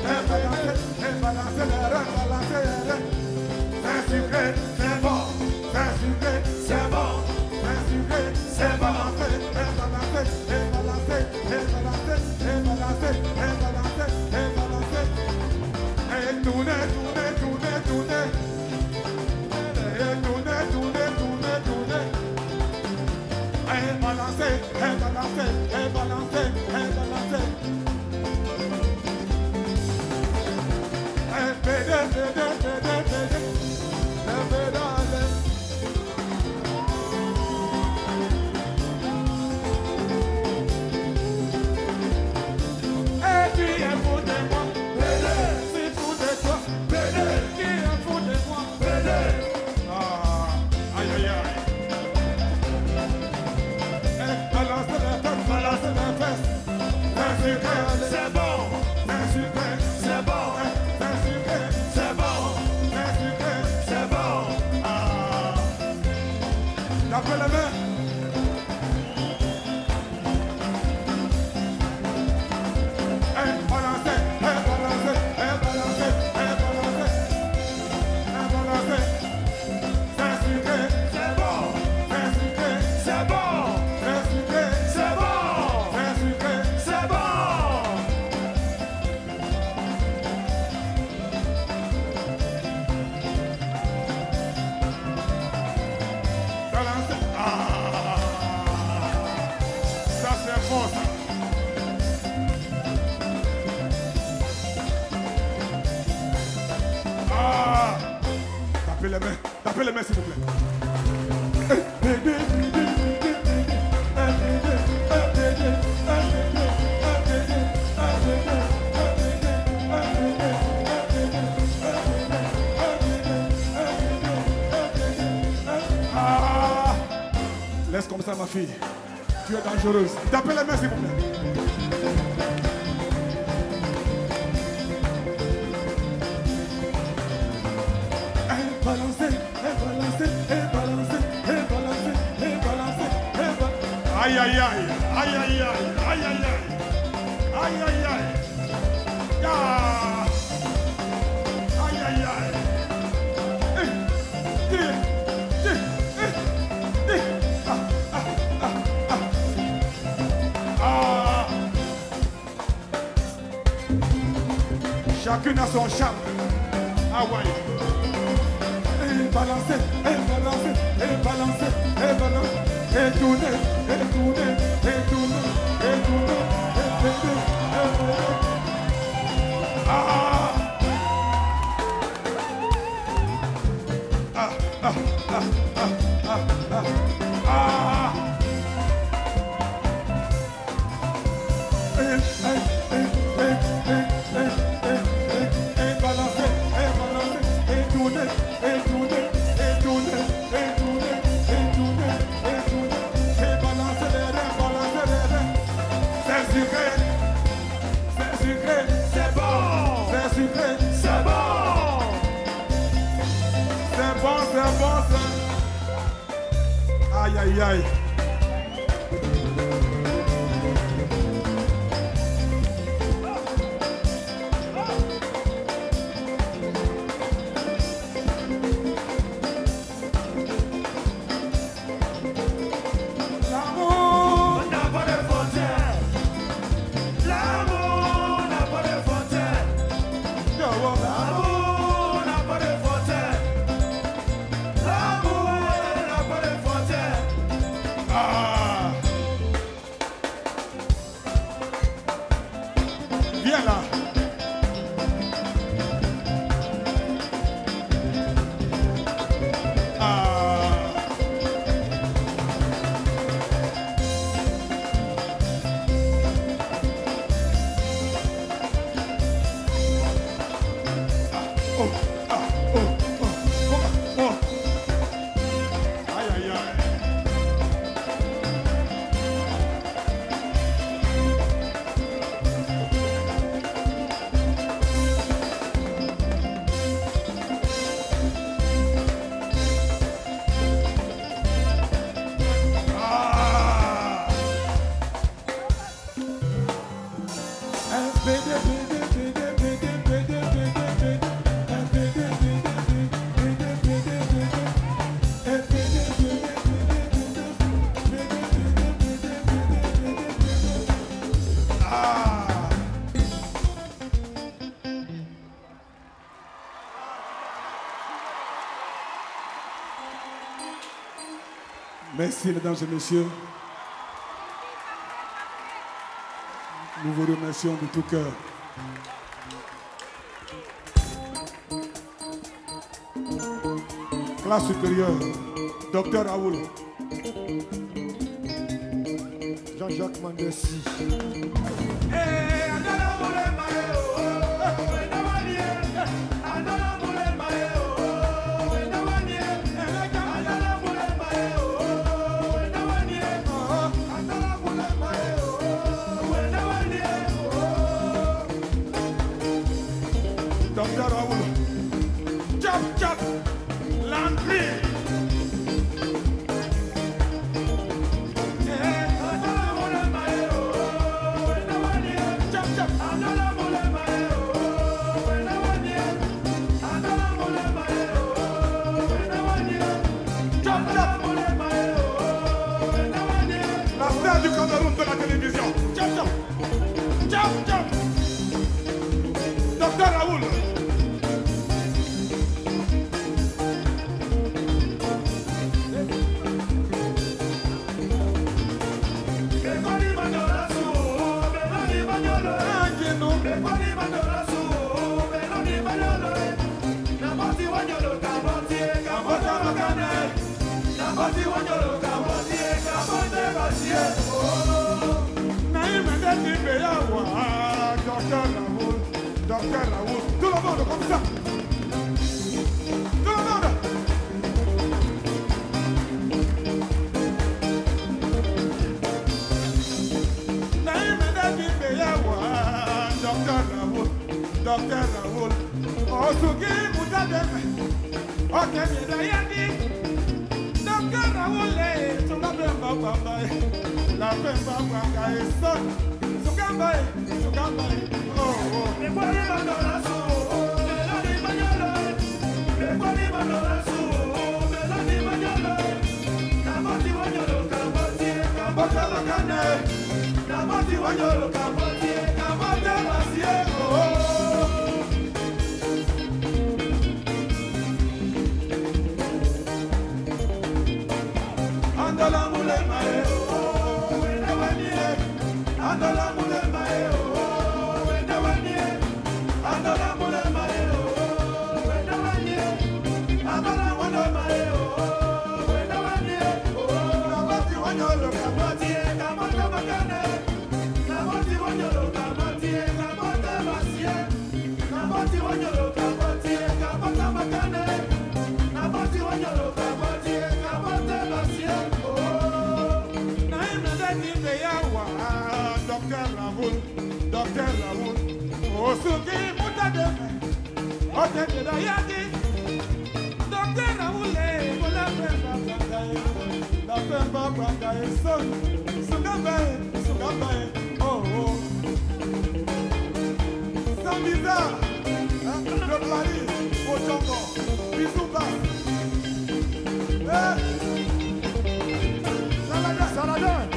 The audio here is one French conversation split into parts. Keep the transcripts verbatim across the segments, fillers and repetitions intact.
et balancer les reins, balancer les reins. C'est sucré, c'est bon, c'est sucré, c'est bon, c'est sucré, c'est balancé, et balancé, et balancé, et balancé, et balancé, et balancé, et balancé. Et tourner, tourner, tourner, tourner. Et tourner, tourner, tourner, tourner. Et balancer, et balancer, et balancer, et balancer. Et pédé, pédé, pédé, pédé. Et pédale. Et qui est fou de moi? Pédé. Si fou de toi? Pédé. Qui est fou de moi? Pédé. Ah, aïe, aïe, aïe. Et balance les fesses, balance les fesses. C'est sucré, c'est bon. C'est sucré, c'est bon. C'est sucré, c'est bon. C'est sucré, c'est bon. Ah. Tapez les mains. Et balancez, et balancez, et balancez, et balancez. Et balancez. C'est sucré, c'est bon. C'est sucré, c'est bon. C'est sucré, c'est bon. C'est sucré, c'est bon. Balancez. Ah. Ça c'est bon ça. Ah. Tapez les mains, tapez les mains s'il vous plaît. Ah. Laisse comme ça ma fille. Tu es dangereuse. Tapez les mains s'il vous plaît. Balancer, et balancer, et balancer, et balancer, et balancer, et balancer. Aïe aïe aïe, aïe aïe aïe, aïe aïe aïe, aïe aïe aïe. Ah. Aïe aïe aïe. Eh, eh, eh, eh, eh. Ah, ah, ah, ah. Ah. Chacune a son charme. Ah ouais. Et balancer, et balancer, et balancer, et balancer, et tourner, et tourner, et tourner, et tourner, et péder, et péder. Ah! Ah, ah, ah, ah, ah, ah, ah! Et, et, et, et, et, et, et, et, et balancer, et balancer, et tourner, et tourner, et tourner, et tourner, et tourner, et tourner, et balancer les reins, balancer les reins. C'est sucré, c'est sucré, c'est bon, c'est sucré, c'est bon. C'est bon, c'est bon, c'est... Aïe, aïe, aïe. L'amour n'a pas de frontières. L'amour n'a pas de frontières. L'amour n'a pas de frontières. L'amour n'a pas de frontières. Ah. Viens là. Oh, ah, oh, oh, oh, oh. Aïe, aïe, aïe. Ah. Eh, bédé, bédé, bédé, bédé. Merci, mesdames et messieurs. Nous vous remercions de tout cœur. Classe supérieure, docteur Raoul. Jean-Jacques Mandessi. Docteur Raoul. Chop, chop. Landry. La star du Cameroun de la télévision. Chop, chop. Chop, chop. Docteur Raoul. Docteur Raoul, Docteur Raoul, tout le monde comme ça. Tout le monde. Docteur Raoul, Docteur Raoul, Osugi Mutademe, Okemi Dayani, Docteur Raoul, la Bemba Bamba, la Bemba Bamba est son, Sugamba, Sugamba, oh oh. Les poils dans la soupe, Mélanie Magnolo, les poils dans la soupe, Mélanie Magnolo, Namati Wanyolo, Kamati, Kamata Makane, Namati Wanyolo, Kamati, Kamata Masie, oh. Andola mule mae oh, wenda wanie. Andola mule mae oh, wenda wanie. Andola mule mae oh, wenda wanie. Andola mule mae oh, wenda wanie. Oh, kamati wanyolo kamati, kamata makane. Kamati wanyolo kamati, kamata masie. Kamati wanyolo kamati, kamata makane. Kamati wanyolo kamati, kamata masie. Docteur Raoul, Docteur Raoul, Osugi Mutademe, Otete Dayaki, Docteur Raoul, la Pemba Brandae, la Pemba Brandae, son, Sugambae, Sugambae, oh oh. Sans bizarre, le Paris, au Django, Bisouba, eh, Saladin, Saladin.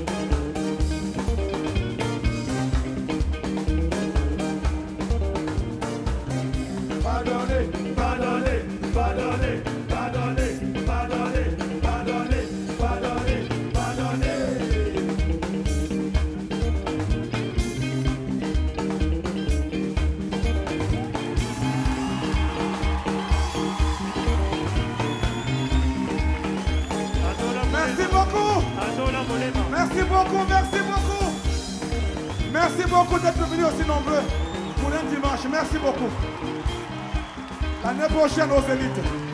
Pardonnez, pardonnez, pardonnez, pardonnez, pardonnez, pardonnez, pardonnez, pardonnez. Merci beaucoup. Merci beaucoup, merci beaucoup. Merci beaucoup d'être venus aussi nombreux pour un dimanche. Merci beaucoup. L'année prochaine aux élites.